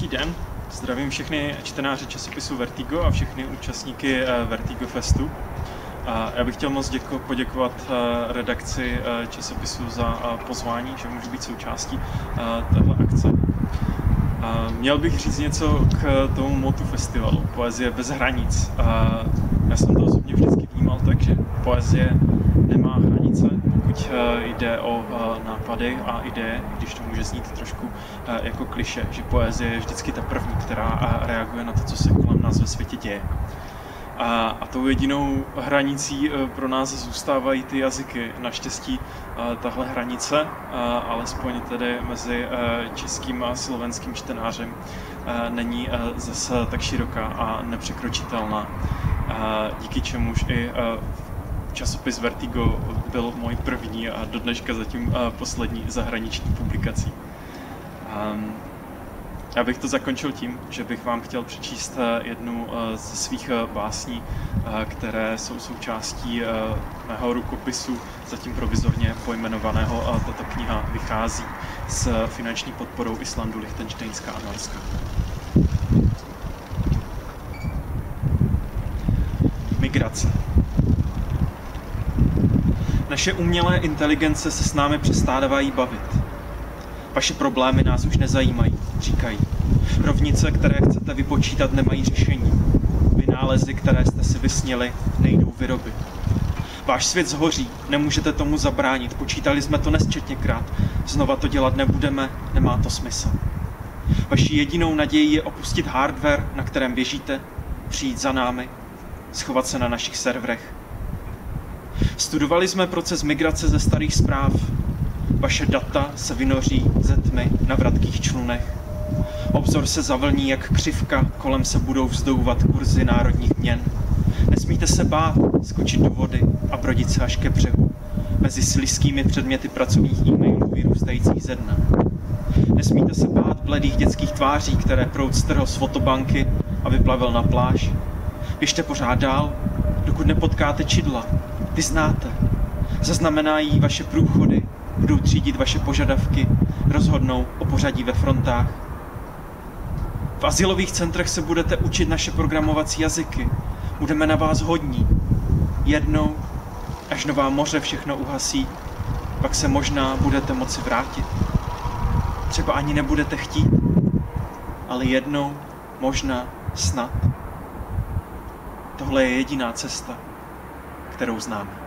Dobrý den, zdravím všechny čtenáře časopisu Vertigo a všechny účastníky Vertigo Festu. Já bych chtěl moc poděkovat redakci časopisu za pozvání, že můžu být součástí téhle akce. Měl bych říct něco k tomu motu festivalu, poezie bez hranic. Já jsem to osobně vždycky vnímal tak, že poezie nemá hranice, pokud jde o nápady a ideje, když to může znít trošku jako klišé, že poezie je vždycky ta první, která reaguje na to, co se kolem nás ve světě děje. A tou jedinou hranicí pro nás zůstávají ty jazyky. Naštěstí tahle hranice, alespoň tedy mezi českým a slovenským čtenářem, není zase tak široká a nepřekročitelná. Díky čemuž i časopis Vertigo byl můj první a do dneška zatím poslední zahraniční publikací. Já bych to zakončil tím, že bych vám chtěl přečíst jednu ze svých básní, které jsou součástí mého rukopisu, zatím provizorně pojmenovaného. Tato kniha vychází s finanční podporou Islandu, Lichtenštejnska a Norska. Migrace. Naše umělé inteligence se s námi přestávají bavit. Vaše problémy nás už nezajímají, říkají. Rovnice, které chcete vypočítat, nemají řešení. Vynálezy, které jste si vysnili, nejdou vyrobit. Váš svět zhoří, nemůžete tomu zabránit, počítali jsme to nesčetněkrát. Znova to dělat nebudeme, nemá to smysl. Vaší jedinou nadějí je opustit hardware, na kterém běžíte, přijít za námi, schovat se na našich serverech. Studovali jsme proces migrace ze starých zpráv. Vaše data se vynoří ze tmy na vratkých člunech. Obzor se zavlní jak křivka, kolem se budou vzdouvat kurzy národních měn. Nesmíte se bát skočit do vody a brodit se až ke břehu, mezi slizkými předměty pracovních e-mailů vyrůstajících ze dna. Nesmíte se bát bledých dětských tváří, které proud strhl z fotobanky a vyplavil na pláž. Běžte pořád dál, dokud nepotkáte čidla. Ty znáte. Zaznamenají vaše průchody, budou třídit vaše požadavky, rozhodnou o pořadí ve frontách. V azylových centrech se budete učit naše programovací jazyky. Budeme na vás hodní. Jednou, až nová moře všechno uhasí, pak se možná budete moci vrátit. Třeba ani nebudete chtít, ale jednou, možná, snad. Tohle je jediná cesta, kterou známe.